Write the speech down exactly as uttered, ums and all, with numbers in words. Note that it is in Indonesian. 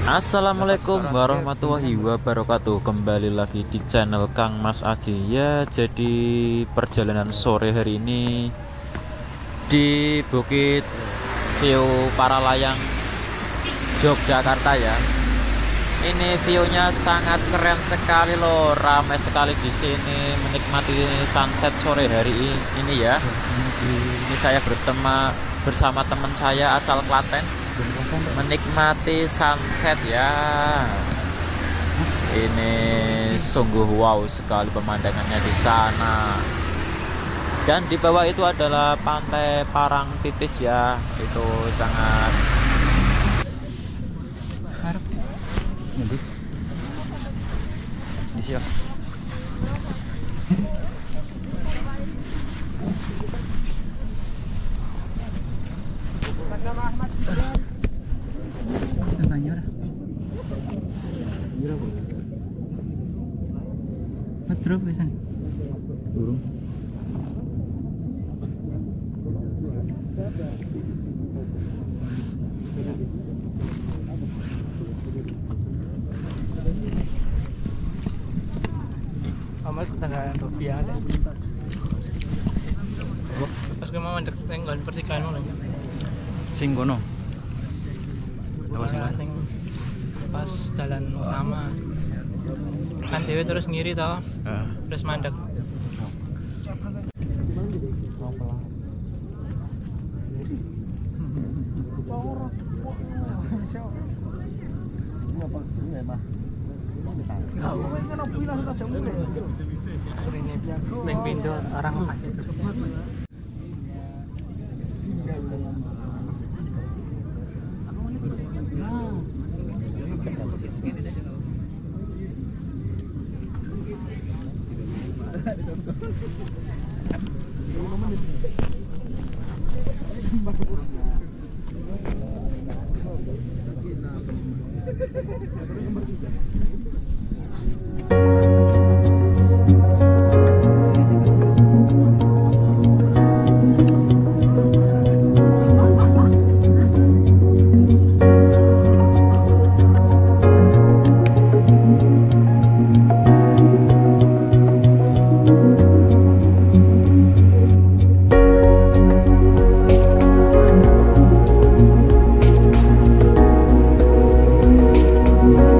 Assalamualaikum warahmatullahi wabarakatuh. Kembali lagi di channel Kang Mas Aji ya. Jadi perjalanan sore hari ini di Bukit View Paralayang Yogyakarta ya. Ini view-nya sangat keren sekali loh, ramai sekali di sini menikmati sunset sore hari ini ya. Ini saya bertemu bersama teman saya asal Klaten, menikmati sunset ya. Ini sungguh wow sekali pemandangannya di sana. Dan di bawah itu adalah Pantai Parangtitis ya. Itu sangat nanti di sini. Ngedrop pisan. Burung. Amas ketanggaan rupiah ada. Pas gue mau mandek tenggon persikaan mau Sing kono. apa sing pas jalan utama kan dewe terus ngiri tau Uh. terus mandek. Beng pintu orang makasih. Thank you.